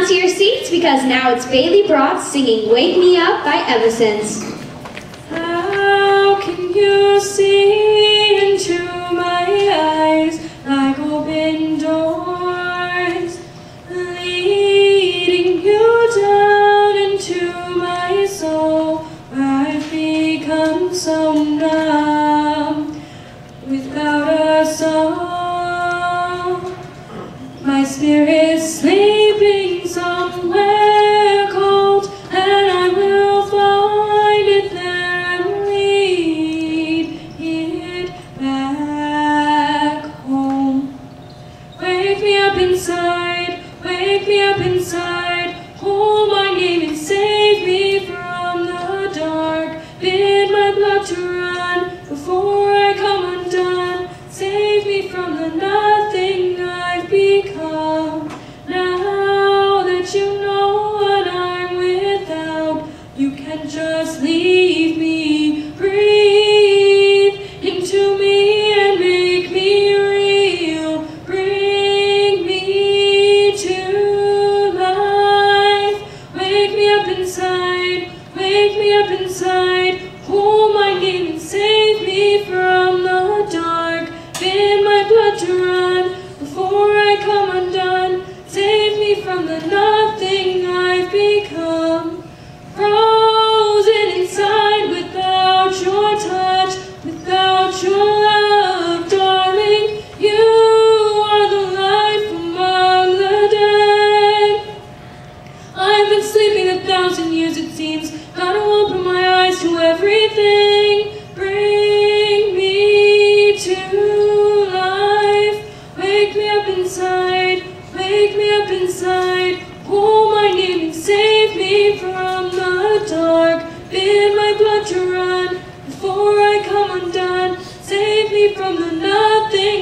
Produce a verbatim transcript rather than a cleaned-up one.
on to your seats because now it's Bailey Brotz singing Wake Me Up by Eversense. How can you see into my eyes like open doors, leading you down into my soul where I've become so numb without a soul? My spirit's sleeping somewhere cold, and I will find it there and lead it back home. Wake me up inside, wake me up inside, hold my name and save me from the dark. Bid my blood to run before I come undone. Save me from the nothing I've become. Now that you know what I'm without, you can just leave me. Breathe into me and make me real. Bring me to life. Wake me up inside, wake me up inside, hold my name and save me from the dark. Bid my blood to run before I come undone. Save me from the nothing I've become. Frozen inside without your touch, without your love, darling. You are the life among the dead. I've been sleeping a thousand years it seems. Gotta open my eyes to everything. Bring me to life. Wake me up inside, wake me up inside, hold my name and save me from the dark. Bid my blood to run before I come undone. Save me from the nothing